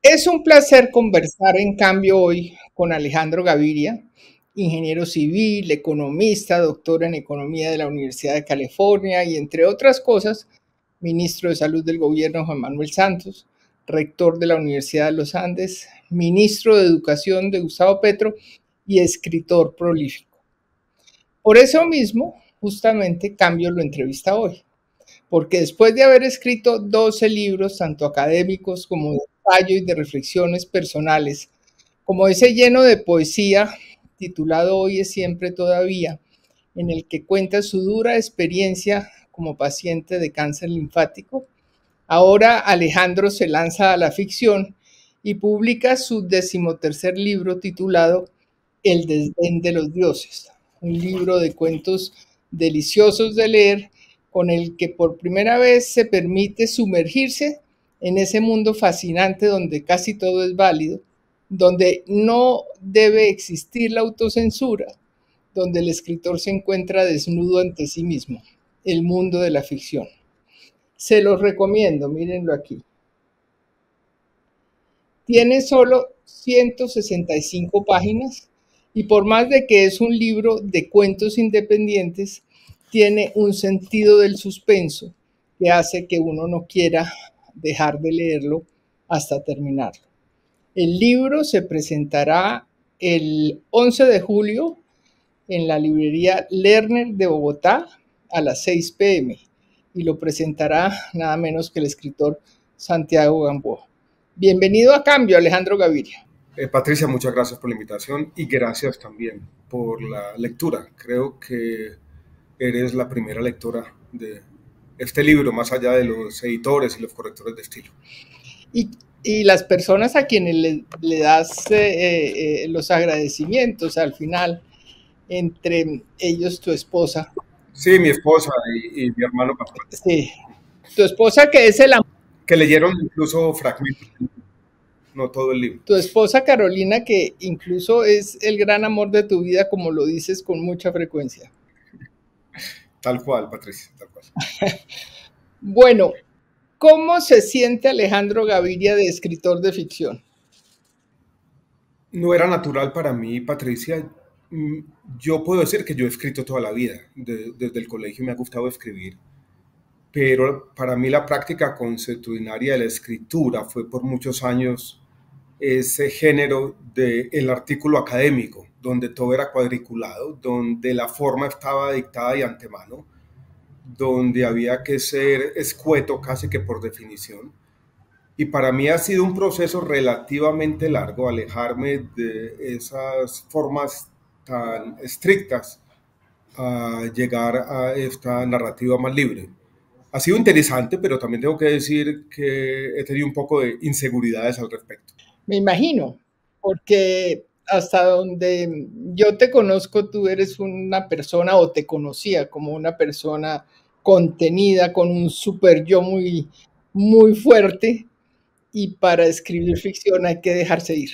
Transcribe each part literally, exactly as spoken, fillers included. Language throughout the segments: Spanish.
Es un placer conversar, en cambio, hoy con Alejandro Gaviria, ingeniero civil, economista, doctor en economía de la Universidad de California y, entre otras cosas, ministro de Salud del gobierno Juan Manuel Santos, rector de la Universidad de los Andes, ministro de Educación de Gustavo Petro y escritor prolífico. Por eso mismo, justamente, Cambio lo entrevista hoy, porque después de haber escrito doce libros, tanto académicos como de ensayo y de reflexiones personales, como ese lleno de poesía titulado Hoy es siempre todavía, en el que cuenta su dura experiencia como paciente de cáncer linfático, ahora Alejandro se lanza a la ficción y publica su decimotercer libro titulado El desdén de los dioses, un libro de cuentos deliciosos de leer con el que por primera vez se permite sumergirse en ese mundo fascinante donde casi todo es válido, donde no debe existir la autocensura, donde el escritor se encuentra desnudo ante sí mismo, el mundo de la ficción. Se los recomiendo, mírenlo aquí. Tiene solo ciento sesenta y cinco páginas y por más de que es un libro de cuentos independientes, tiene un sentido del suspenso que hace que uno no quiera dejar de leerlo hasta terminarlo. El libro se presentará el once de julio en la librería Lerner de Bogotá a las seis pe eme y lo presentará nada menos que el escritor Santiago Gamboa. Bienvenido a Cambio, Alejandro Gaviria. Eh, Patricia, muchas gracias por la invitación y gracias también por la lectura. Creo que eres la primera lectora de este libro, más allá de los editores y los correctores de estilo. Y, y las personas a quienes le, le das eh, eh, los agradecimientos al final, entre ellos tu esposa. Sí, mi esposa y, y mi hermano Pascual. Sí, tu esposa que es el amor. Que leyeron incluso fragmentos, no todo el libro. Tu esposa Carolina, que incluso es el gran amor de tu vida, como lo dices con mucha frecuencia. Tal cual, Patricia, tal cual. Bueno, ¿cómo se siente Alejandro Gaviria de escritor de ficción? No era natural para mí, Patricia. Yo puedo decir que yo he escrito toda la vida. De, desde el colegio me ha gustado escribir. Pero para mí la práctica consuetudinaria de la escritura fue por muchos años ese género del artículo académico, donde todo era cuadriculado, donde la forma estaba dictada de antemano, donde había que ser escueto casi que por definición. Y para mí ha sido un proceso relativamente largo alejarme de esas formas tan estrictas a llegar a esta narrativa más libre. Ha sido interesante, pero también tengo que decir que he tenido un poco de inseguridades al respecto. Me imagino, porque hasta donde yo te conozco, tú eres una persona, o te conocía como una persona contenida, con un super yo muy, muy fuerte, y para escribir ficción hay que dejarse ir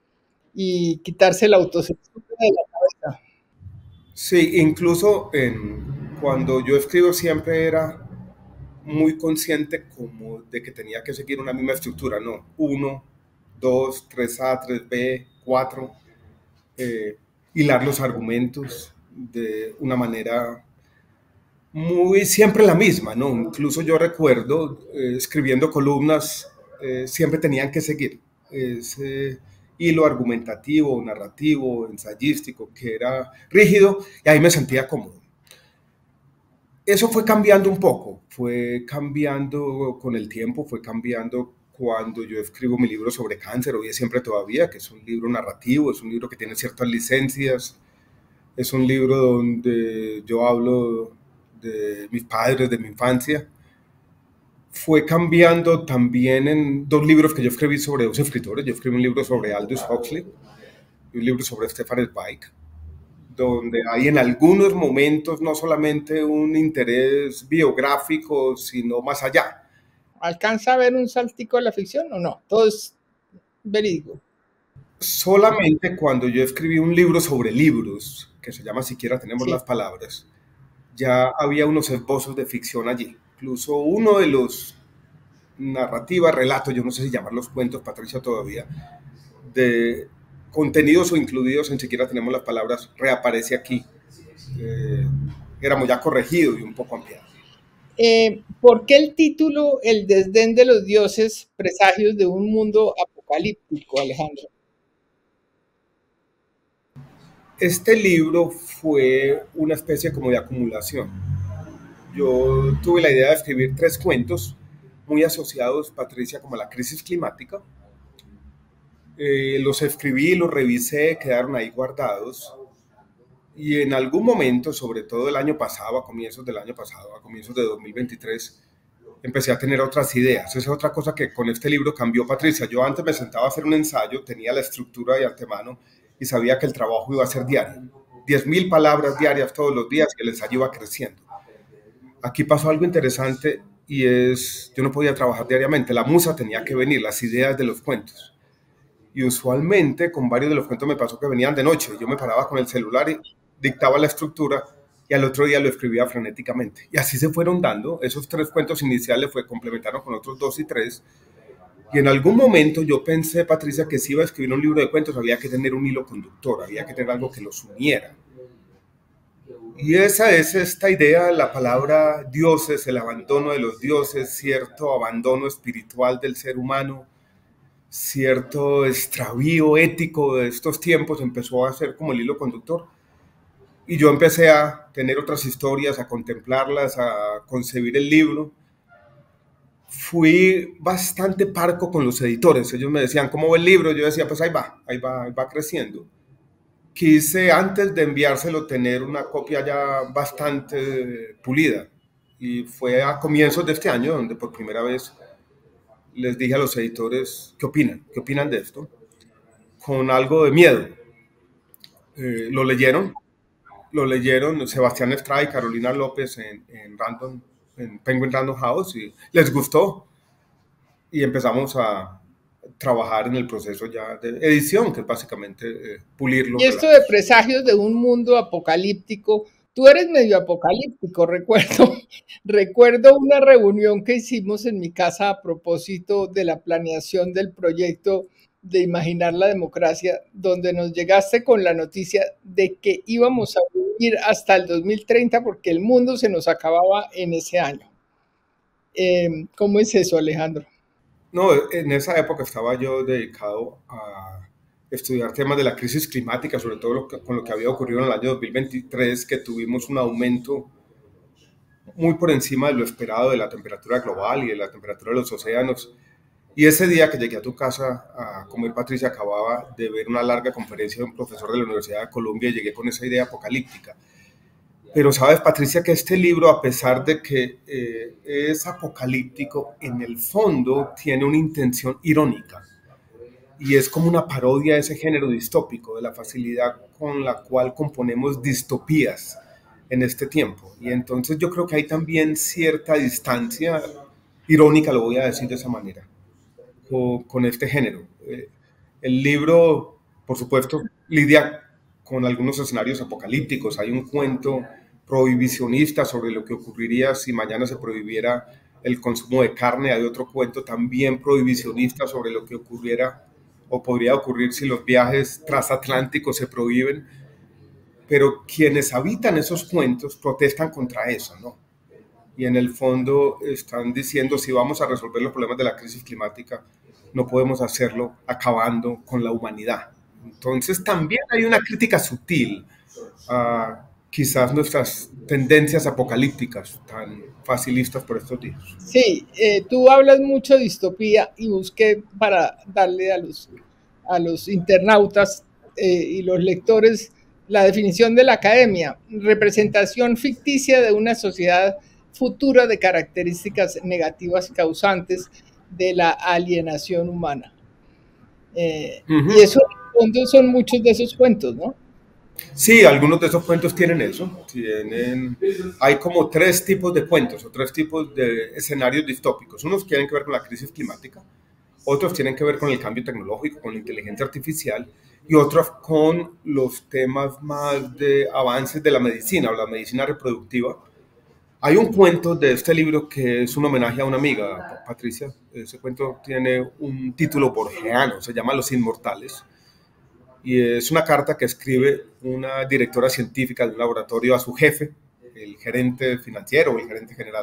y quitarse la autocensura de la cabeza. Sí, incluso en, cuando yo escribo siempre era muy consciente como de que tenía que seguir una misma estructura, ¿no? Uno, dos, tres A, tres B, cuatro, eh, hilar los argumentos de una manera muy siempre la misma, ¿no? Incluso yo recuerdo eh, escribiendo columnas, eh, siempre tenían que seguir ese hilo argumentativo, narrativo, ensayístico, que era rígido, y ahí me sentía cómodo. Eso fue cambiando un poco, fue cambiando con el tiempo, fue cambiando cuando yo escribo mi libro sobre cáncer, Hoy es siempre todavía, que es un libro narrativo, es un libro que tiene ciertas licencias, es un libro donde yo hablo de mis padres, de mi infancia. Fue cambiando también en dos libros que yo escribí sobre dos escritores. Yo escribí un libro sobre Aldous Huxley y un libro sobre Stefan Zweig, donde hay en algunos momentos no solamente un interés biográfico, sino más allá. ¿Alcanza a ver un saltico de la ficción o no? Todo es verídico. Solamente cuando yo escribí un libro sobre libros, que se llama Siquiera tenemos sí. las palabras, ya había unos esbozos de ficción allí. Incluso uno de los narrativa, relato, yo no sé si llamarlos cuentos, Patricia, todavía, de contenidos o incluidos, ni siquiera tenemos las palabras, reaparece aquí. Eh, éramos ya corregido y un poco ampliado. Eh, ¿Por qué el título El desdén de los dioses, presagios de un mundo apocalíptico, Alejandro? Este libro fue una especie como de acumulación. Yo tuve la idea de escribir tres cuentos muy asociados, Patricia, como a la crisis climática. Eh, los escribí, los revisé, quedaron ahí guardados. Y en algún momento, sobre todo el año pasado, a comienzos del año pasado, a comienzos de dos mil veintitrés, empecé a tener otras ideas. Esa es otra cosa que con este libro cambió, Patricia. Yo antes me sentaba a hacer un ensayo, tenía la estructura de antemano y sabía que el trabajo iba a ser diario. diez mil palabras diarias todos los días y el ensayo iba creciendo. Aquí pasó algo interesante y es, yo no podía trabajar diariamente, la musa tenía que venir, las ideas de los cuentos. Y usualmente con varios de los cuentos me pasó que venían de noche. Yo me paraba con el celular y dictaba la estructura y al otro día lo escribía frenéticamente. Y así se fueron dando. Esos tres cuentos iniciales fue, complementaron con otros dos y tres. Y en algún momento yo pensé, Patricia, que si iba a escribir un libro de cuentos había que tener un hilo conductor, había que tener algo que los uniera. Y esa es esta idea, la palabra dioses, el abandono de los dioses, cierto abandono espiritual del ser humano, cierto extravío ético de estos tiempos empezó a ser como el hilo conductor. Y yo empecé a tener otras historias, a contemplarlas, a concebir el libro. Fui bastante parco con los editores. Ellos me decían, ¿cómo va el libro? Yo decía, pues ahí va, ahí va, ahí va creciendo. Quise, antes de enviárselo, tener una copia ya bastante pulida. Y fue a comienzos de este año donde por primera vez les dije a los editores, ¿qué opinan? ¿Qué opinan de esto? Con algo de miedo. Eh, lo leyeron, lo leyeron Sebastián Estrada y Carolina López en, en, Random, en Penguin Random House y les gustó. Y empezamos a trabajar en el proceso ya de edición, que es básicamente eh, pulir los Y esto relatos. de presagios de un mundo apocalíptico, tú eres medio apocalíptico, recuerdo, recuerdo una reunión que hicimos en mi casa a propósito de la planeación del proyecto de Imaginar la Democracia, donde nos llegaste con la noticia de que íbamos a vivir hasta el dos mil treinta porque el mundo se nos acababa en ese año. Eh, ¿Cómo es eso, Alejandro? No, en esa época estaba yo dedicado a estudiar temas de la crisis climática, sobre todo lo que, con lo que había ocurrido en el año dos mil veintitrés, que tuvimos un aumento muy por encima de lo esperado de la temperatura global y de la temperatura de los océanos. Y ese día que llegué a tu casa a comer, Patricia, acababa de ver una larga conferencia de un profesor de la Universidad de Columbia y llegué con esa idea apocalíptica. Pero sabes, Patricia, que este libro, a pesar de que eh, es apocalíptico, en el fondo tiene una intención irónica. Y es como una parodia de ese género distópico, de la facilidad con la cual componemos distopías en este tiempo. Y entonces yo creo que hay también cierta distancia irónica, lo voy a decir de esa manera, con, con este género. Eh, el libro, por supuesto, lidia con algunos escenarios apocalípticos. Hay un cuento prohibicionista sobre lo que ocurriría si mañana se prohibiera el consumo de carne. Hay otro cuento también prohibicionista sobre lo que ocurriera o podría ocurrir si los viajes transatlánticos se prohíben. Pero quienes habitan esos cuentos protestan contra eso, ¿no? Y en el fondo están diciendo, si vamos a resolver los problemas de la crisis climática, no podemos hacerlo acabando con la humanidad. Entonces también hay una crítica sutil a quizás nuestras tendencias apocalípticas tan facilistas por estos días. Sí, eh, tú hablas mucho de distopía y busqué para darle a los, a los internautas eh, y los lectores la definición de la academia: representación ficticia de una sociedad futura de características negativas causantes de la alienación humana. Eh, Uh-huh. y eso, en el fondo, son muchos de esos cuentos, ¿no? Sí, algunos de esos cuentos tienen eso. Tienen, hay como tres tipos de cuentos o tres tipos de escenarios distópicos. Unos tienen que ver con la crisis climática, otros tienen que ver con el cambio tecnológico, con la inteligencia artificial, y otros con los temas más de avances de la medicina o la medicina reproductiva, Hay un cuento de este libro que es un homenaje a una amiga, Patricia. Ese cuento tiene un título borgiano, se llama Los Inmortales. Y es una carta que escribe una directora científica de un laboratorio a su jefe, el gerente financiero o el gerente general,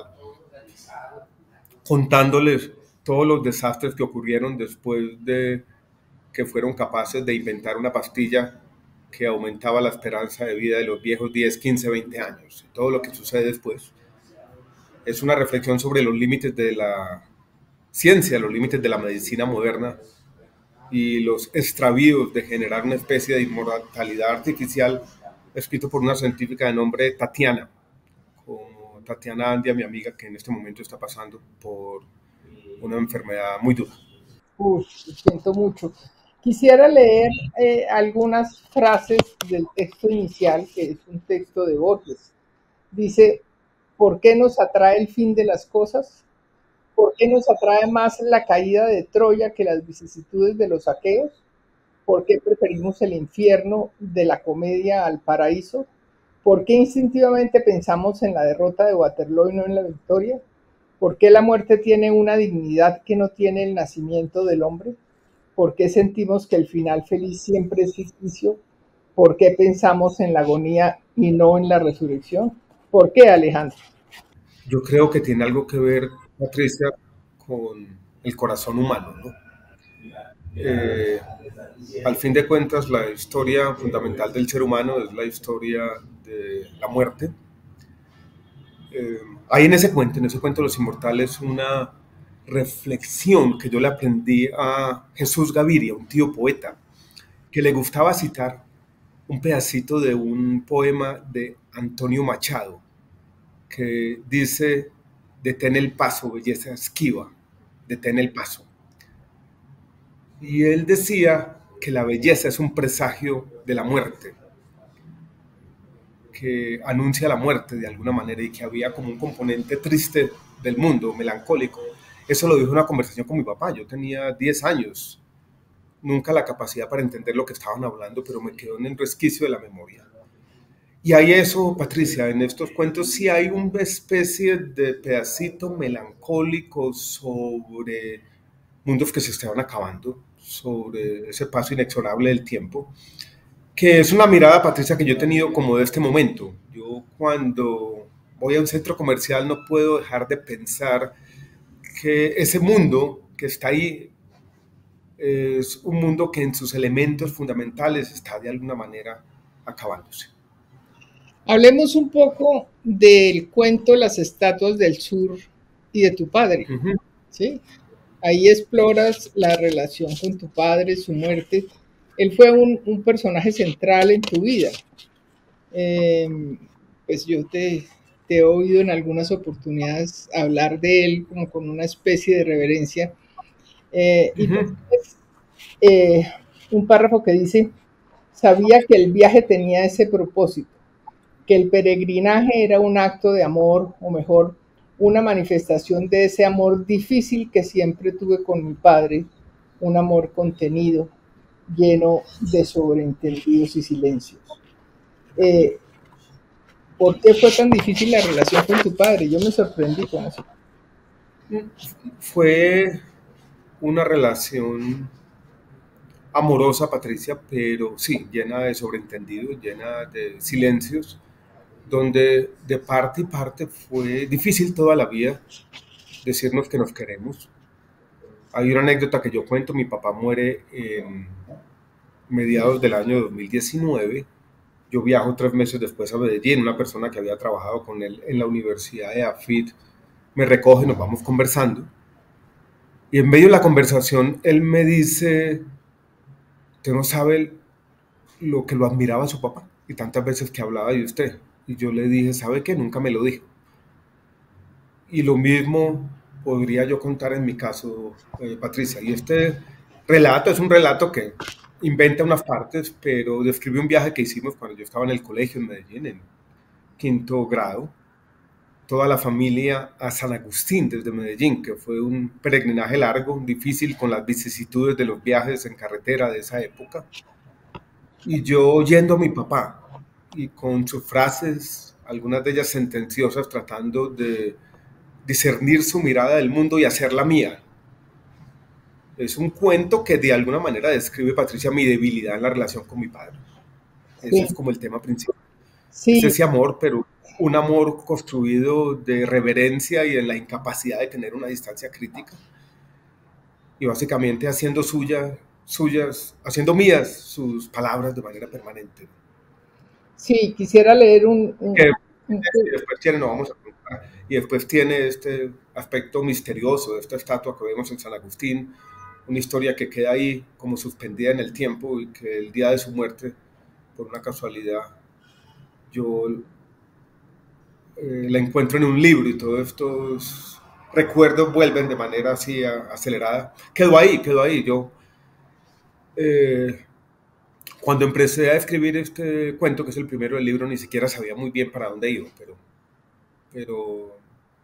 contándoles todos los desastres que ocurrieron después de que fueron capaces de inventar una pastilla que aumentaba la esperanza de vida de los viejos diez, quince, veinte años. Y todo lo que sucede después es una reflexión sobre los límites de la ciencia, los límites de la medicina moderna y los extravíos de generar una especie de inmortalidad artificial, escrito por una científica de nombre Tatiana, como Tatiana Andia, mi amiga, que en este momento está pasando por una enfermedad muy dura. Uf, lo siento mucho. Quisiera leer eh, algunas frases del texto inicial, que es un texto de Borges. Dice, ¿por qué nos atrae el fin de las cosas? ¿Por qué nos atrae más la caída de Troya que las vicisitudes de los aqueos? ¿Por qué preferimos el infierno de la comedia al paraíso? ¿Por qué instintivamente pensamos en la derrota de Waterloo y no en la victoria? ¿Por qué la muerte tiene una dignidad que no tiene el nacimiento del hombre? ¿Por qué sentimos que el final feliz siempre es ficticio? ¿Por qué pensamos en la agonía y no en la resurrección? ¿Por qué, Alejandro? Yo creo que tiene algo que ver, Patricia, con el corazón humano, ¿no? Eh, al fin de cuentas, la historia fundamental del ser humano es la historia de la muerte. Eh, hay en ese cuento, en ese cuento de Los Inmortales, una reflexión que yo le aprendí a Jesús Gaviria, un tío poeta, que le gustaba citar un pedacito de un poema de Antonio Machado, que dice, detén el paso, belleza esquiva, detén el paso. Y él decía que la belleza es un presagio de la muerte, que anuncia la muerte de alguna manera y que había como un componente triste del mundo, melancólico. Eso lo dijo en una conversación con mi papá, yo tenía diez años, nunca la capacidad para entender lo que estaban hablando, pero me quedó en el resquicio de la memoria. Y hay eso, Patricia, en estos cuentos sí hay una especie de pedacito melancólico sobre mundos que se estaban acabando, sobre ese paso inexorable del tiempo, que es una mirada, Patricia, que yo he tenido como de este momento. Yo cuando voy a un centro comercial no puedo dejar de pensar que ese mundo que está ahí es un mundo que en sus elementos fundamentales está de alguna manera acabándose. Hablemos un poco del cuento Las estatuas del sur y de tu padre, Uh -huh. ¿sí? Ahí exploras la relación con tu padre, su muerte. Él fue un, un personaje central en tu vida. Eh, pues yo te, te he oído en algunas oportunidades hablar de él como con una especie de reverencia. Eh, Uh y tú -huh. tienes eh, un párrafo que dice, sabía que el viaje tenía ese propósito, que el peregrinaje era un acto de amor, o mejor, una manifestación de ese amor difícil que siempre tuve con mi padre, un amor contenido, lleno de sobreentendidos y silencios. Eh, ¿Por qué fue tan difícil la relación con tu padre? Yo me sorprendí con eso. Fue una relación amorosa, Patricia, pero sí, llena de sobreentendidos, llena de silencios, donde de parte y parte fue difícil toda la vida decirnos que nos queremos. Hay una anécdota que yo cuento, mi papá muere en mediados del año dos mil diecinueve, yo viajo tres meses después a Medellín, una persona que había trabajado con él en la Universidad de AFIT me recoge, nos vamos conversando, y en medio de la conversación él me dice, usted no sabe lo que lo admiraba a su papá, y tantas veces que hablaba de usted, y yo le dije, ¿sabe qué? Nunca me lo dijo. Y lo mismo podría yo contar en mi caso, eh, Patricia, y este relato es un relato que inventa unas partes, pero describe un viaje que hicimos cuando yo estaba en el colegio en Medellín, en quinto grado, toda la familia a San Agustín desde Medellín, que fue un peregrinaje largo, difícil, con las vicisitudes de los viajes en carretera de esa época, y yo oyendo a mi papá, y con sus frases algunas de ellas sentenciosas, tratando de discernir su mirada del mundo y hacerla mía. Es un cuento que de alguna manera describe, Patricia, mi debilidad en la relación con mi padre. Sí. Ese es como el tema principal. Sí. Es ese amor, pero un amor construido de reverencia y en la incapacidad de tener una distancia crítica. Y básicamente haciendo suya, suyas, haciendo mías sus palabras de manera permanente. Sí, quisiera leer un... un, que, un... Y después tiene, no vamos a contar, y después tiene este aspecto misterioso de esta estatua que vemos en San Agustín, una historia que queda ahí como suspendida en el tiempo y que el día de su muerte, por una casualidad, yo eh, la encuentro en un libro y todos estos recuerdos vuelven de manera así a, acelerada. Quedó ahí, quedó ahí. Yo, eh, cuando empecé a escribir este cuento, que es el primero del libro, ni siquiera sabía muy bien para dónde iba, pero... pero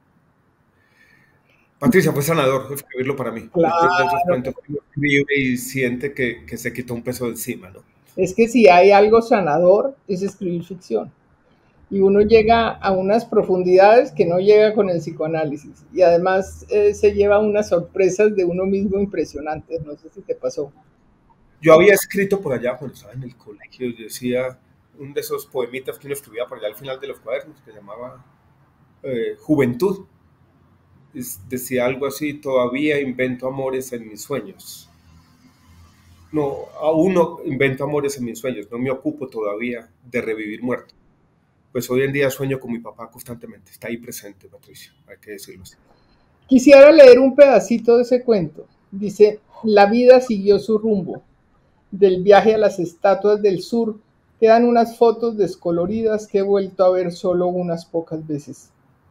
Patricia, fue sanador escribirlo para mí. Claro. Después de esos cuentos que uno escribe y siente que, que se quitó un peso de encima, ¿no? Es que si hay algo sanador, es escribir ficción. Y uno llega a unas profundidades que no llega con el psicoanálisis. Y además eh, se lleva unas sorpresas de uno mismo impresionantes. No sé si te pasó. Yo había escrito por allá cuando estaba en el colegio, yo decía un de esos poemitas que uno escribía por allá al final de los cuadernos, que se llamaba eh, Juventud. Es, decía algo así: todavía invento amores en mis sueños. No, aún no invento amores en mis sueños, no me ocupo todavía de revivir muertos. Pues hoy en día sueño con mi papá constantemente, está ahí presente, Patricia, hay que decirlo así. Quisiera leer un pedacito de ese cuento. Dice: la vida siguió su rumbo. Del viaje a las estatuas del sur quedan unas fotos descoloridas que he vuelto a ver solo unas pocas veces.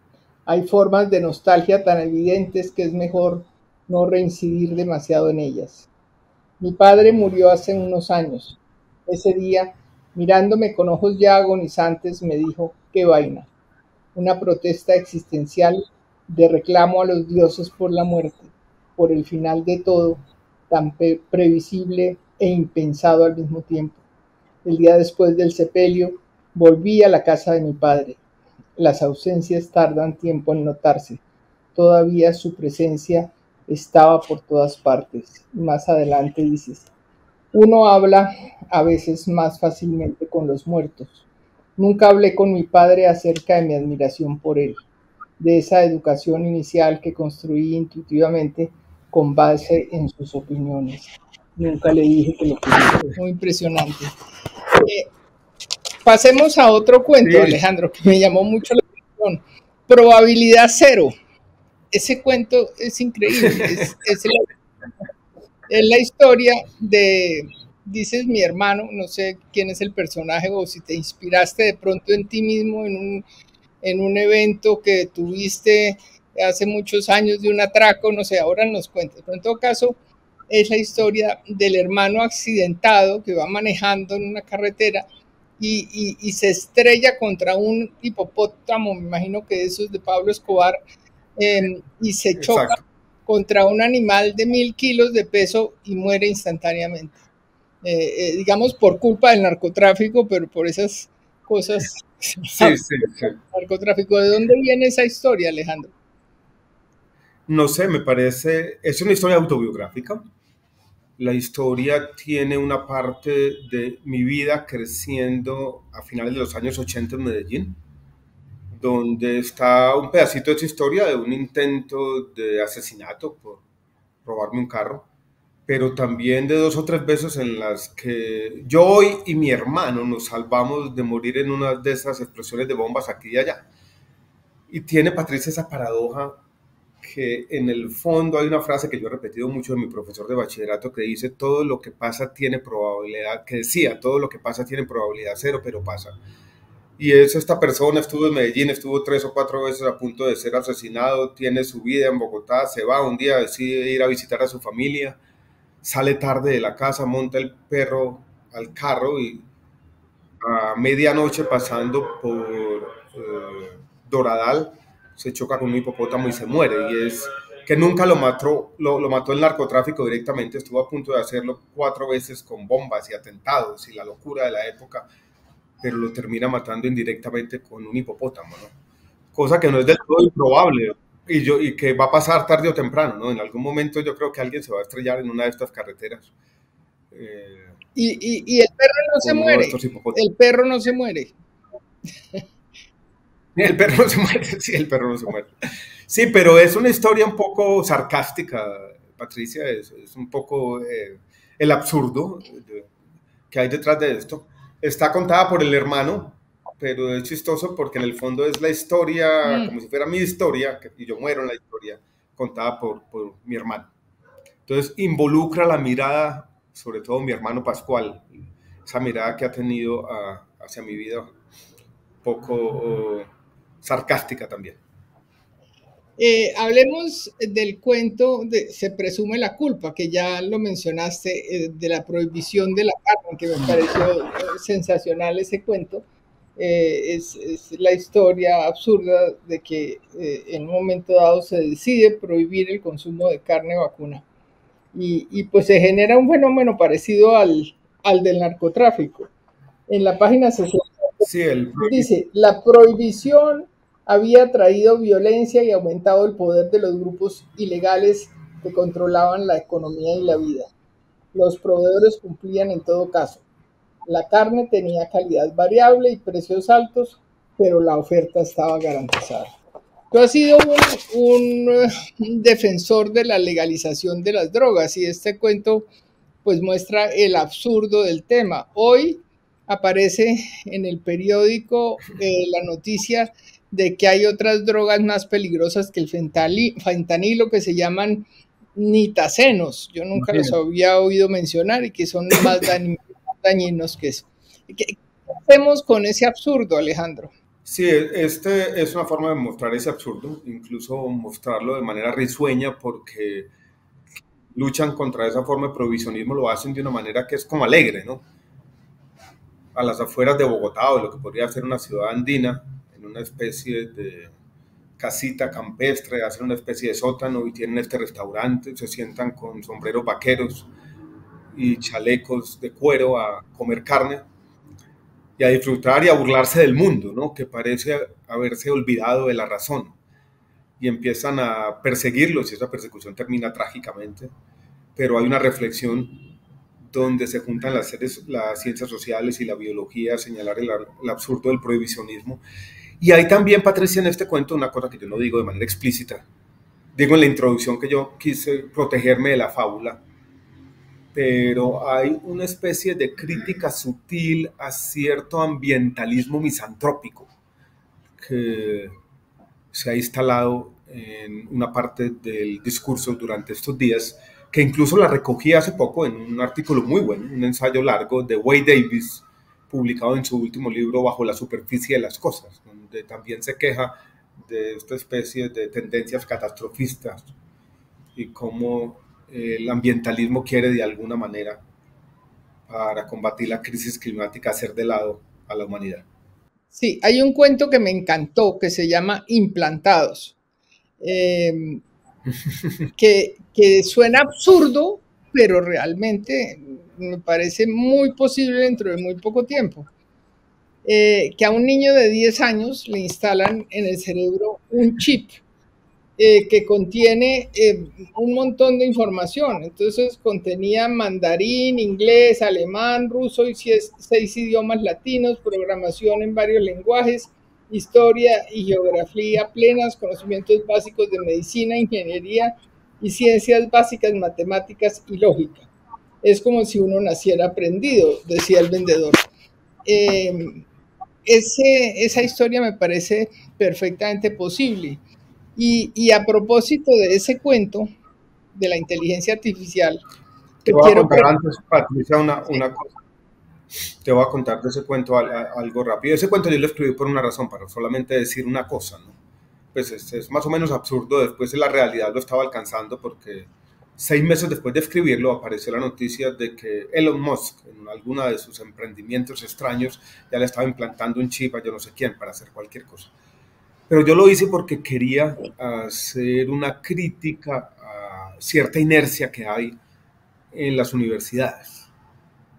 Hay formas de nostalgia tan evidentes que es mejor no reincidir demasiado en ellas. Mi padre murió hace unos años. Ese día, mirándome con ojos ya agonizantes, me dijo: qué vaina. Una protesta existencial de reclamo a los dioses por la muerte, por el final de todo, tan previsible e impensado al mismo tiempo. El día después del sepelio, volví a la casa de mi padre. Las ausencias tardan tiempo en notarse. Todavía su presencia estaba por todas partes. Y más adelante dices: uno habla a veces más fácilmente con los muertos. Nunca hablé con mi padre acerca de mi admiración por él, de esa educación inicial que construí intuitivamente con base en sus opiniones. Nunca le dije que lo quería. Muy impresionante. Eh, pasemos a otro cuento, sí, Alejandro, que me llamó mucho la atención. Probabilidad cero. Ese cuento es increíble. Es, es, la, es la historia de, dices, mi hermano, no sé quién es el personaje o si te inspiraste de pronto en ti mismo en un, en un evento que tuviste hace muchos años de un atraco, no sé, ahora nos cuentas. Pero en todo caso, es la historia del hermano accidentado que va manejando en una carretera y, y, y se estrella contra un hipopótamo, me imagino que esos de Pablo Escobar, eh, y se choca Exacto. contra un animal de mil kilos de peso y muere instantáneamente. Eh, eh, digamos por culpa del narcotráfico, pero por esas cosas. Sí, sí, sí. Narcotráfico. ¿De dónde viene esa historia, Alejandro? No sé, me parece, es una historia autobiográfica. La historia tiene una parte de mi vida creciendo a finales de los años ochenta en Medellín, donde está un pedacito de esa historia de un intento de asesinato por robarme un carro, pero también de dos o tres veces en las que yo y mi hermano nos salvamos de morir en una de esas explosiones de bombas aquí y allá. Y tiene, Patricia, esa paradoja que en el fondo hay una frase que yo he repetido mucho de mi profesor de bachillerato que dice: todo lo que pasa tiene probabilidad, que decía, todo lo que pasa tiene probabilidad cero, pero pasa. Y es esta persona, estuvo en Medellín, estuvo tres o cuatro veces a punto de ser asesinado, tiene su vida en Bogotá, se va un día, decide ir a visitar a su familia, sale tarde de la casa, monta el perro al carro y a medianoche pasando por eh, Doradal se choca con un hipopótamo y se muere. Y es que nunca lo mató, lo, lo mató el narcotráfico directamente, estuvo a punto de hacerlo cuatro veces con bombas y atentados y la locura de la época. pero lo termina matando indirectamente con un hipopótamo, ¿no? Cosa que no es del todo improbable y, yo, y que va a pasar tarde o temprano, ¿no? En algún momento yo creo que alguien se va a estrellar en una de estas carreteras. Eh, y, y, y el perro no se con uno de muere, estos hipopótamos. el perro no se muere. El perro no se muere, sí, el perro no se muere. Sí, pero es una historia un poco sarcástica, Patricia, es, es un poco eh, el absurdo de, que hay detrás de esto. Está contada por el hermano, pero es chistoso porque en el fondo es la historia, Mm. como si fuera mi historia, y yo muero en la historia, contada por, por mi hermano. Entonces involucra la mirada, sobre todo mi hermano Pascual, esa mirada que ha tenido a, hacia mi vida, un poco uh, sarcástica también. Eh, hablemos del cuento de Se presume la culpa, que ya lo mencionaste, eh, de la prohibición de la carne, que me pareció eh, sensacional ese cuento. Eh, es, es, la historia absurda de que eh, en un momento dado se decide prohibir el consumo de carne vacuna. Y, y pues se genera un fenómeno parecido al, al del narcotráfico. En la página sesenta Sí, el dice, la prohibición había traído violencia y aumentado el poder de los grupos ilegales que controlaban la economía y la vida. Los proveedores cumplían en todo caso. La carne tenía calidad variable y precios altos, pero la oferta estaba garantizada. Tú has sido un, un defensor de la legalización de las drogas y este cuento pues muestra el absurdo del tema. Hoy aparece en el periódico eh, la noticia de que hay otras drogas más peligrosas que el fentanilo que se llaman nitacenos. Yo nunca los había oído mencionar y que son más dañinos que eso. ¿Qué hacemos con ese absurdo, Alejandro? Sí, este es una forma de mostrar ese absurdo, incluso mostrarlo de manera risueña, porque luchan contra esa forma de prohibicionismo, lo hacen de una manera que es como alegre, ¿no? A las afueras de Bogotá o de lo que podría ser una ciudad andina, en una especie de casita campestre, hacen una especie de sótano y tienen este restaurante, se sientan con sombreros vaqueros y chalecos de cuero a comer carne y a disfrutar y a burlarse del mundo, ¿no? Que parece haberse olvidado de la razón, y empiezan a perseguirlos y esa persecución termina trágicamente, pero hay una reflexión donde se juntan las, seres, las ciencias sociales y la biología a señalar el, el absurdo del prohibicionismo. Y hay también, Patricia, en este cuento una cosa que yo no digo de manera explícita, digo en la introducción que yo quise protegerme de la fábula, pero hay una especie de crítica sutil a cierto ambientalismo misantrópico que se ha instalado en una parte del discurso durante estos días, que incluso la recogí hace poco en un artículo muy bueno, un ensayo largo de Wade Davis, publicado en su último libro Bajo la superficie de las cosas, donde también se queja de esta especie de tendencias catastrofistas y cómo el ambientalismo quiere de alguna manera, para combatir la crisis climática, hacer de lado a la humanidad. Sí, hay un cuento que me encantó que se llama Implantados, eh, que, que suena absurdo, pero realmente me parece muy posible dentro de muy poco tiempo. Eh, que a un niño de diez años le instalan en el cerebro un chip eh, que contiene eh, un montón de información. Entonces contenía mandarín, inglés, alemán, ruso y seis, seis idiomas latinos, programación en varios lenguajes, historia y geografía plenas, conocimientos básicos de medicina, ingeniería y ciencias básicas, matemáticas y lógica. Es como si uno naciera aprendido, decía el vendedor. Eh, ese, esa historia me parece perfectamente posible. Y, y, a propósito de ese cuento de la inteligencia artificial, te te voy a quiero contar preguntar. antes, Patricia, una, ¿Sí? una cosa. Te voy a contar de ese cuento algo rápido. Ese cuento yo lo escribí por una razón, para solamente decir una cosa, ¿no? Pues es, es más o menos absurdo, después de la realidad lo estaba alcanzando, porque seis meses después de escribirlo apareció la noticia de que Elon Musk, en alguna de sus emprendimientos extraños, ya le estaba implantando un chip a yo no sé quién para hacer cualquier cosa. Pero yo lo hice porque quería hacer una crítica a cierta inercia que hay en las universidades.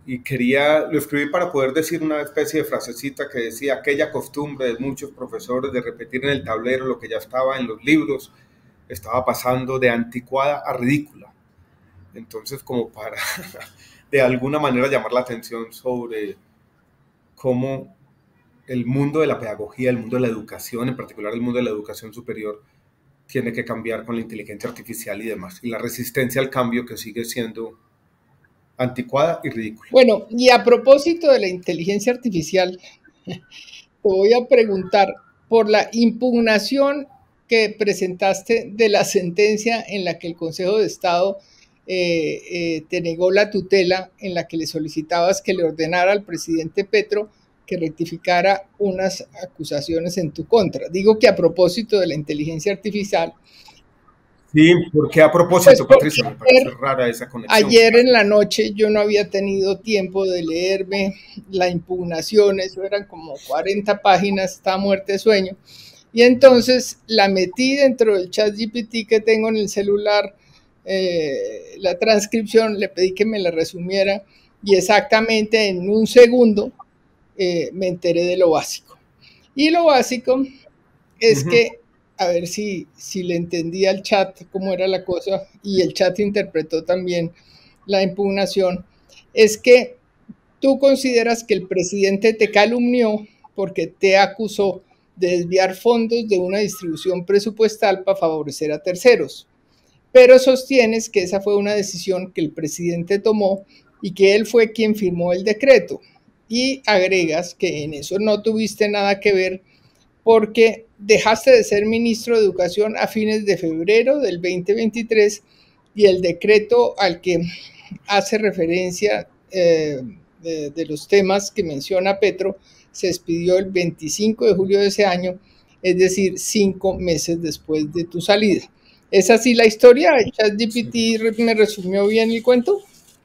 y quería, lo escribí para poder decir una especie de frasecita que decía: aquella costumbre de muchos profesores de repetir en el tablero lo que ya estaba en los libros, estaba pasando de anticuada a ridícula. Entonces, como para de alguna manera llamar la atención sobre cómo el mundo de la pedagogía, el mundo de la educación, en particular el mundo de la educación superior, tiene que cambiar con la inteligencia artificial y demás, y la resistencia al cambio que sigue siendo anticuada y ridícula. Bueno, y a propósito de la inteligencia artificial, te voy a preguntar por la impugnación que presentaste de la sentencia en la que el Consejo de Estado eh, eh, te negó la tutela, en la que le solicitabas que le ordenara al presidente Petro que rectificara unas acusaciones en tu contra. Digo que a propósito de la inteligencia artificial. Sí, porque a propósito, pues Patricia, me parece rara esa conexión. Ayer en la noche yo no había tenido tiempo de leerme la impugnación, eso eran como cuarenta páginas, estaba muerta de sueño. Y entonces la metí dentro del chat G P T que tengo en el celular, eh, la transcripción, le pedí que me la resumiera y exactamente en un segundo eh, me enteré de lo básico. Y lo básico es uh-huh. que, a ver si, si le entendía al chat cómo era la cosa, y el chat interpretó también la impugnación, es que tú consideras que el presidente te calumnió porque te acusó de desviar fondos de una distribución presupuestal para favorecer a terceros, pero sostienes que esa fue una decisión que el presidente tomó y que él fue quien firmó el decreto, y agregas que en eso no tuviste nada que ver porque dejaste de ser ministro de Educación a fines de febrero del veinte veintitrés y el decreto al que hace referencia eh, de, de los temas que menciona Petro se expidió el veinticinco de julio de ese año, es decir, cinco meses después de tu salida. ¿Es así la historia? ¿ChatGPT sí. me resumió bien el cuento?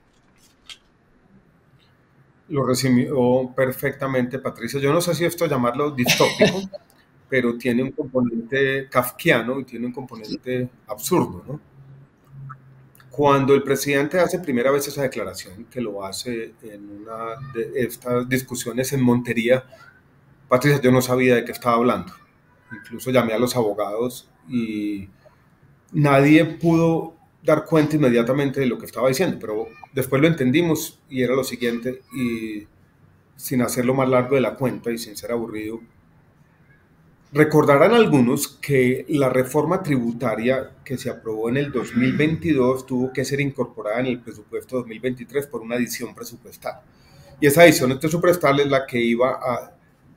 Lo resumió perfectamente, Patricia. Yo no sé si esto llamarlo distópico, pero tiene un componente kafkiano y tiene un componente absurdo, ¿no? Cuando el presidente hace primera vez esa declaración, que lo hace en una de estas discusiones en Montería, Patricia, yo no sabía de qué estaba hablando. Incluso llamé a los abogados y nadie pudo dar cuenta inmediatamente de lo que estaba diciendo, pero después lo entendimos y era lo siguiente, y sin hacerlo más largo de la cuenta y sin ser aburrido, recordarán algunos que la reforma tributaria que se aprobó en el dos mil veintidós tuvo que ser incorporada en el presupuesto dos mil veintitrés por una adición presupuestal. Y esa adición presupuestal es la que iba a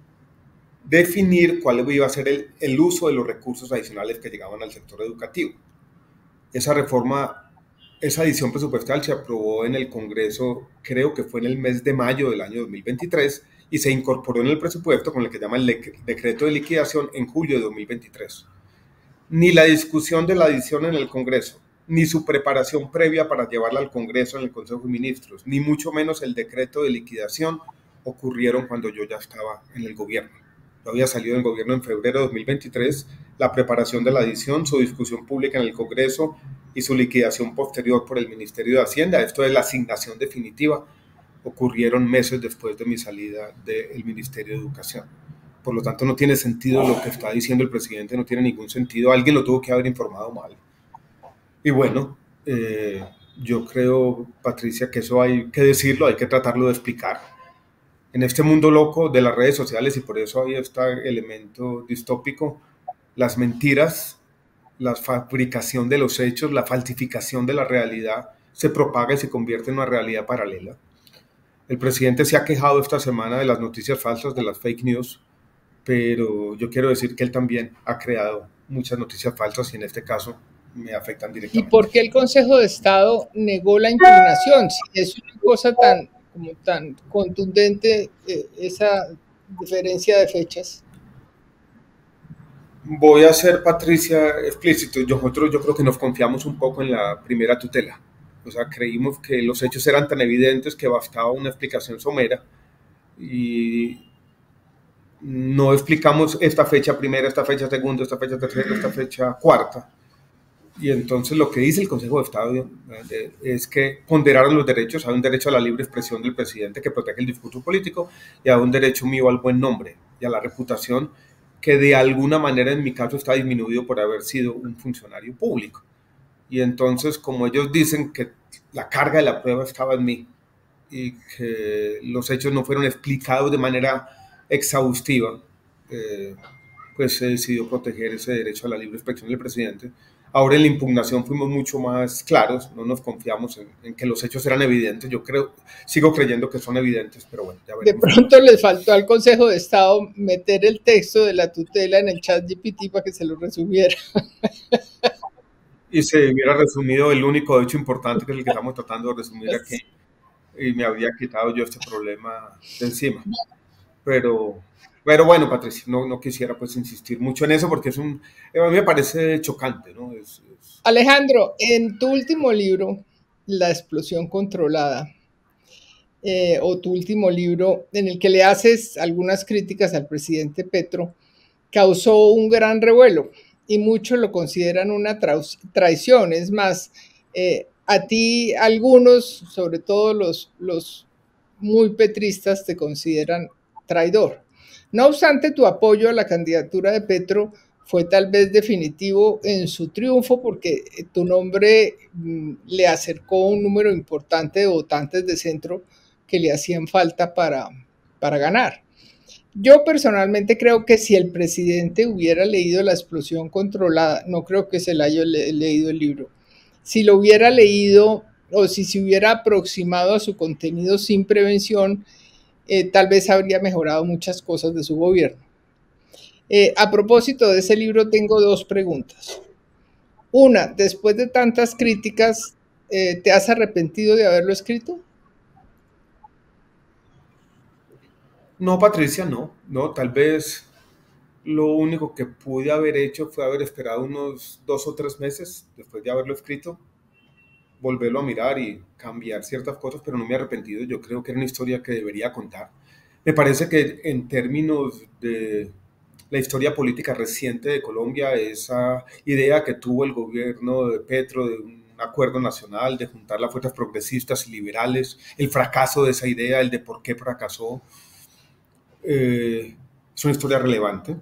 definir cuál iba a ser el, el uso de los recursos adicionales que llegaban al sector educativo. Esa reforma, esa adición presupuestal se aprobó en el Congreso, creo que fue en el mes de mayo del año dos mil veintitrés, y se incorporó en el presupuesto con el que llama el decreto de liquidación en julio de dos mil veintitrés. Ni la discusión de la adición en el Congreso, ni su preparación previa para llevarla al Congreso en el Consejo de Ministros, ni mucho menos el decreto de liquidación ocurrieron cuando yo ya estaba en el gobierno. Yo había salido del gobierno en febrero de dos mil veintitrés, la preparación de la adición, su discusión pública en el Congreso y su liquidación posterior por el Ministerio de Hacienda, esto es la asignación definitiva, ocurrieron meses después de mi salida del Ministerio de Educación. Por lo tanto, no tiene sentido lo que está diciendo el presidente, no tiene ningún sentido. Alguien lo tuvo que haber informado mal. Y bueno, eh, yo creo, Patricia, que eso hay que decirlo, hay que tratarlo de explicar. En este mundo loco de las redes sociales, y por eso hay este elemento distópico, las mentiras, la fabricación de los hechos, la falsificación de la realidad se propaga y se convierte en una realidad paralela. El presidente se ha quejado esta semana de las noticias falsas, de las fake news, pero yo quiero decir que él también ha creado muchas noticias falsas y en este caso me afectan directamente. ¿Y por qué el Consejo de Estado negó la impugnación? Si es una cosa tan, como tan contundente, eh, esa diferencia de fechas. Voy a ser, Patricia, explícito. Nosotros yo creo que nos confiamos un poco en la primera tutela. O sea, creímos que los hechos eran tan evidentes que bastaba una explicación somera y no explicamos esta fecha primera, esta fecha segunda, esta fecha tercera, esta fecha cuarta. Y entonces lo que dice el Consejo de Estado eh, es que ponderaron los derechos. Hay un derecho a la libre expresión del presidente que protege el discurso político y hay un derecho mío al buen nombre y a la reputación que de alguna manera en mi caso está disminuido por haber sido un funcionario público. Y entonces, como ellos dicen que la carga de la prueba estaba en mí y que los hechos no fueron explicados de manera exhaustiva, eh, pues se decidió proteger ese derecho a la libre expresión del presidente. Ahora en la impugnación fuimos mucho más claros, no nos confiamos en, en que los hechos eran evidentes. Yo creo, sigo creyendo que son evidentes, pero bueno, ya De veremos. pronto les faltó al Consejo de Estado meter el texto de la tutela en el chat G P T para que se lo resumiera. Y se hubiera resumido el único hecho importante que es el que estamos tratando de resumir aquí y me habría quitado yo este problema de encima. Pero, pero bueno, Patricia, no, no quisiera pues insistir mucho en eso porque es un, a mí me parece chocante, ¿no? Es, es... Alejandro, en tu último libro, La explosión controlada, eh, o tu último libro en el que le haces algunas críticas al presidente Petro, causó un gran revuelo y muchos lo consideran una tra traición. Es más, eh, a ti algunos, sobre todo los, los muy petristas, te consideran traidor. No obstante, tu apoyo a la candidatura de Petro fue tal vez definitivo en su triunfo porque tu nombre mmm, le acercó un número importante de votantes de centro que le hacían falta para, para ganar. Yo personalmente creo que si el presidente hubiera leído La explosión controlada, no creo que se le haya le leído el libro, si lo hubiera leído o si se hubiera aproximado a su contenido sin prevención, eh, tal vez habría mejorado muchas cosas de su gobierno. Eh, a propósito de ese libro, tengo dos preguntas. Una, después de tantas críticas, eh, ¿te has arrepentido de haberlo escrito? No, Patricia, no, no, tal vez lo único que pude haber hecho fue haber esperado unos dos o tres meses después de haberlo escrito, volverlo a mirar y cambiar ciertas cosas, pero no me he arrepentido. Yo creo que era una historia que debería contar. Me parece que en términos de la historia política reciente de Colombia, esa idea que tuvo el gobierno de Petro de un acuerdo nacional, de juntar las fuerzas progresistas y liberales, el fracaso de esa idea, el de por qué fracasó, eh, es una historia relevante.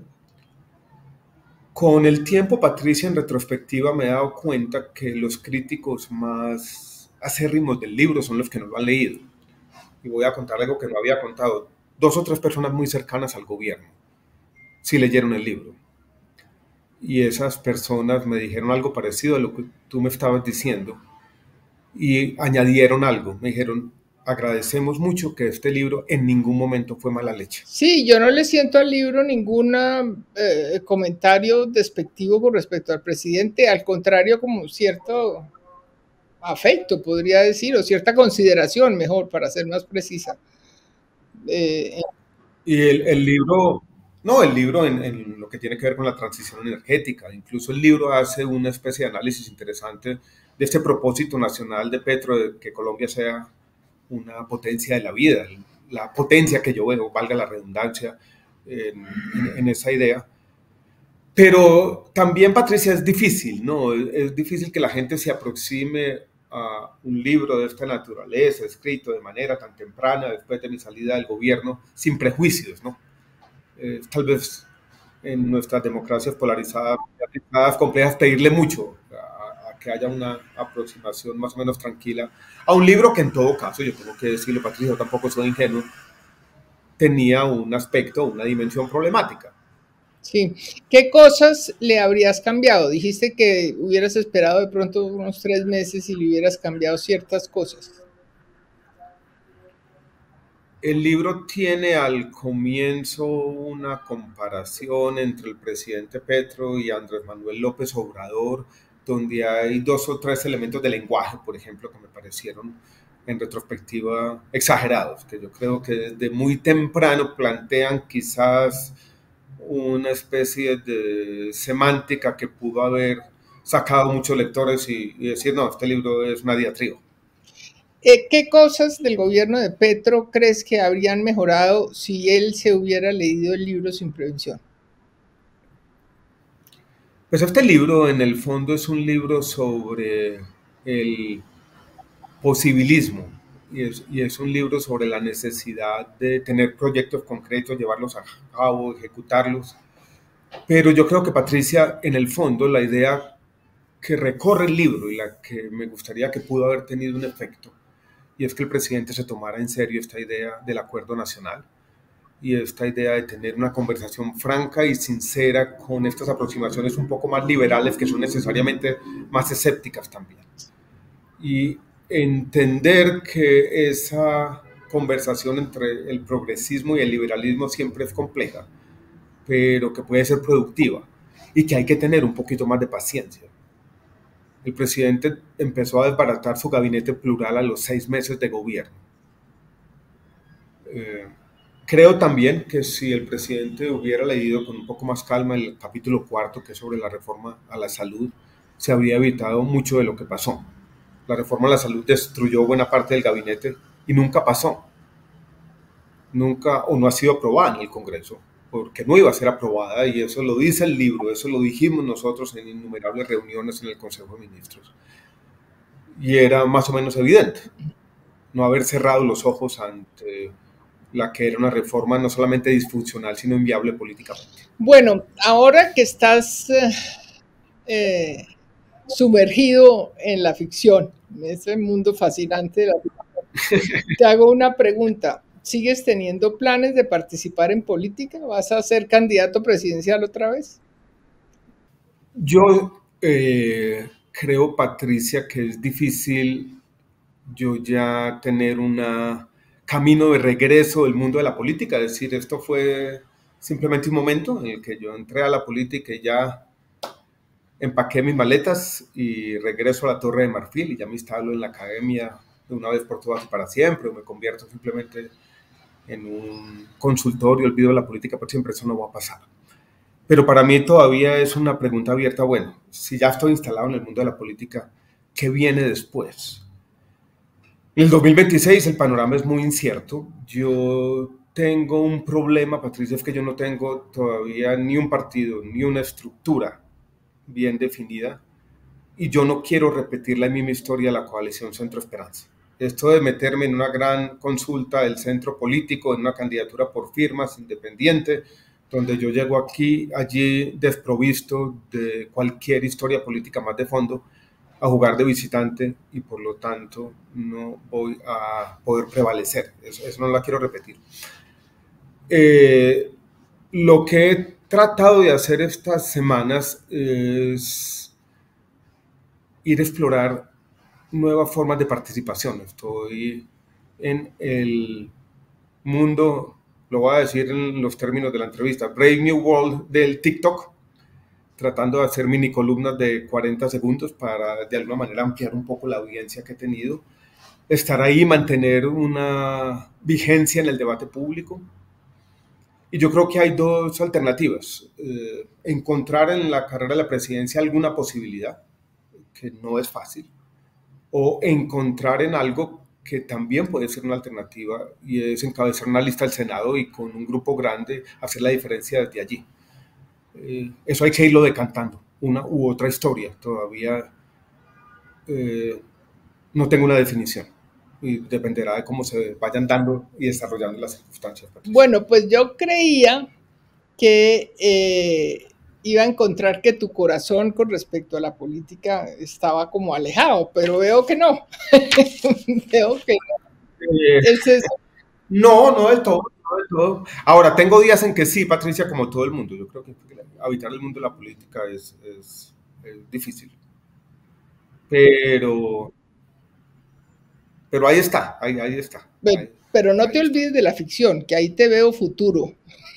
Con el tiempo, Patricia, en retrospectiva, me he dado cuenta que los críticos más acérrimos del libro son los que no lo han leído. Y voy a contar algo que no había contado. Dos o tres personas muy cercanas al gobierno sí leyeron el libro. Y esas personas me dijeron algo parecido a lo que tú me estabas diciendo. Y añadieron algo. Me dijeron, agradecemos mucho que este libro en ningún momento fue mala leche. Sí, yo no le siento al libro ningún eh, comentario despectivo con respecto al presidente, al contrario, como cierto afecto, podría decir, o cierta consideración, mejor, para ser más precisa. Eh, y el, el libro, no, el libro en, en lo que tiene que ver con la transición energética, incluso el libro hace una especie de análisis interesante de este propósito nacional de Petro, de que Colombia sea una potencia de la vida, la potencia que yo veo, valga la redundancia, en, en, en esa idea. Pero también, Patricia, es difícil, ¿no? Es difícil que la gente se aproxime a un libro de esta naturaleza, escrito de manera tan temprana, después de mi salida del gobierno, sin prejuicios, ¿no? Eh, tal vez en nuestras democracias polarizadas, complejas, pedirle mucho a, a que haya una aproximación más o menos tranquila a un libro que en todo caso, yo tengo que decirlo, Patricia, yo tampoco soy ingenuo, tenía un aspecto, una dimensión problemática. Sí. ¿Qué cosas le habrías cambiado? Dijiste que hubieras esperado de pronto unos tres meses y le hubieras cambiado ciertas cosas. El libro tiene al comienzo una comparación entre el presidente Petro y Andrés Manuel López Obrador, donde hay dos o tres elementos de lenguaje, por ejemplo, que me parecieron en retrospectiva exagerados, que yo creo que desde muy temprano plantean quizás una especie de semántica que pudo haber sacado muchos lectores y, y decir, no, este libro es una diatriba. Eh, ¿Qué cosas del gobierno de Petro crees que habrían mejorado si él se hubiera leído el libro sin prevención? Pues este libro en el fondo es un libro sobre el posibilismo y es, y es un libro sobre la necesidad de tener proyectos concretos, llevarlos a cabo, ejecutarlos. Pero yo creo que Patricia, en el fondo, la idea que recorre el libro y la que me gustaría que pudo haber tenido un efecto, y es que el presidente se tomara en serio esta idea del acuerdo nacional y esta idea de tener una conversación franca y sincera con estas aproximaciones un poco más liberales que son necesariamente más escépticas también. Y entender que esa conversación entre el progresismo y el liberalismo siempre es compleja, pero que puede ser productiva y que hay que tener un poquito más de paciencia. El presidente empezó a desbaratar su gabinete plural a los seis meses de gobierno. Eh, creo también que si el presidente hubiera leído con un poco más calma el capítulo cuarto, que es sobre la reforma a la salud, se habría evitado mucho de lo que pasó. La reforma a la salud destruyó buena parte del gabinete y nunca pasó. Nunca, o no ha sido aprobada en el Congreso, porque no iba a ser aprobada, y eso lo dice el libro, eso lo dijimos nosotros en innumerables reuniones en el Consejo de Ministros. Y era más o menos evidente no haber cerrado los ojos ante la que era una reforma no solamente disfuncional, sino inviable políticamente. Bueno, ahora que estás eh, eh, sumergido en la ficción, en ese mundo fascinante de la ficción, te hago una pregunta. ¿Sigues teniendo planes de participar en política? ¿Vas a ser candidato presidencial otra vez? Yo eh, creo, Patricia, que es difícil yo ya tener un camino de regreso del mundo de la política. Es decir, esto fue simplemente un momento en el que yo entré a la política y ya empaqué mis maletas y regreso a la Torre de Marfil y ya me instalo en la academia de una vez por todas y para siempre, o me convierto simplemente en un consultorio, olvido la política por siempre. Eso no va a pasar. Pero para mí todavía es una pregunta abierta. Bueno, si ya estoy instalado en el mundo de la política, ¿qué viene después? En el dos mil veintiséis el panorama es muy incierto. Yo tengo un problema, Patricia, es que yo no tengo todavía ni un partido, ni una estructura bien definida, y yo no quiero repetir la misma historia de la coalición Centro Esperanza. Esto de meterme en una gran consulta del centro político, en una candidatura por firmas independiente, donde yo llego aquí, allí desprovisto de cualquier historia política más de fondo, a jugar de visitante, y por lo tanto no voy a poder prevalecer. Eso, eso no la quiero repetir. Eh, lo que he tratado de hacer estas semanas es ir a explorar nuevas formas de participación. Estoy en el mundo, lo voy a decir en los términos de la entrevista, Brave New World del TikTok, tratando de hacer mini columnas de cuarenta segundos para de alguna manera ampliar un poco la audiencia que he tenido, estar ahí, mantener una vigencia en el debate público. Y yo creo que hay dos alternativas. Eh, encontrar en la carrera de la presidencia alguna posibilidad, que no es fácil, o encontrar en algo que también puede ser una alternativa, y es encabezar una lista del Senado y con un grupo grande hacer la diferencia desde allí. Eh, eso hay que irlo decantando, una u otra historia. Todavía eh, no tengo una definición, y dependerá de cómo se vayan dando y desarrollando las circunstancias. Patricia. Bueno, pues yo creía que eh, iba a encontrar que tu corazón con respecto a la política estaba como alejado, pero veo que no. Veo que no. Eh, ¿Es eso? No, no del todo, no del todo. Ahora, tengo días en que sí, Patricia, como todo el mundo. Yo creo que habitar el mundo de la política es, es, es difícil. Pero, pero ahí está, ahí, ahí está. Bueno, Ahí, pero no ahí te está. olvides de la ficción, que ahí te veo futuro.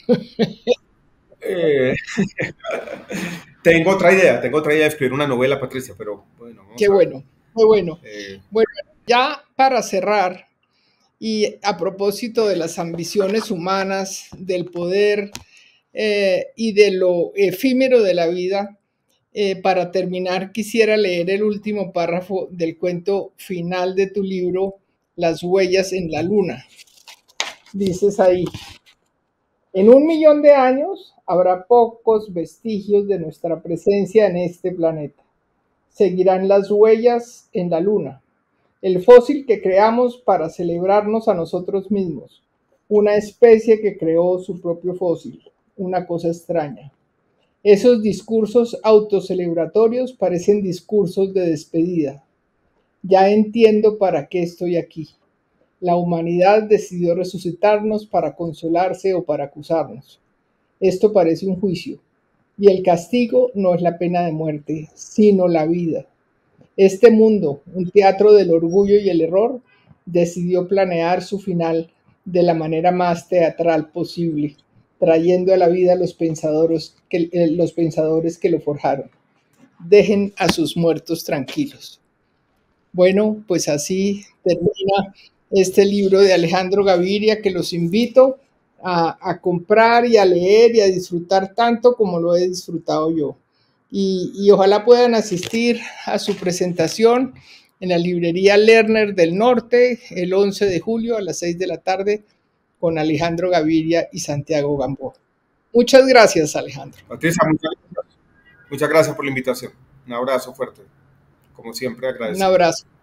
Eh, tengo otra idea, tengo otra idea de escribir una novela, Patricia, pero bueno, vamos Qué a ver. bueno, qué bueno. Eh, Bueno, ya para cerrar, y a propósito de las ambiciones humanas, del poder eh, y de lo efímero de la vida, eh, para terminar quisiera leer el último párrafo del cuento final de tu libro, Las huellas en la luna. Dices ahí: en un millón de años habrá pocos vestigios de nuestra presencia en este planeta. Seguirán las huellas en la luna, el fósil que creamos para celebrarnos a nosotros mismos, una especie que creó su propio fósil, una cosa extraña. Esos discursos autocelebratorios parecen discursos de despedida. Ya entiendo para qué estoy aquí. La humanidad decidió resucitarnos para consolarse o para acusarnos. Esto parece un juicio, y el castigo no es la pena de muerte, sino la vida. Este mundo, un teatro del orgullo y el error, decidió planear su final de la manera más teatral posible, trayendo a la vida a los pensadores que, eh, los pensadores que lo forjaron. Dejen a sus muertos tranquilos. Bueno, pues así termina este libro de Alejandro Gaviria, que los invito a, a comprar y a leer y a disfrutar tanto como lo he disfrutado yo. Y, y ojalá puedan asistir a su presentación en la librería Lerner del Norte el once de julio a las seis de la tarde con Alejandro Gaviria y Santiago Gamboa. Muchas gracias, Alejandro. Patricia, muchas gracias. Muchas gracias por la invitación. Un abrazo fuerte. Como siempre, agradecido. Un abrazo.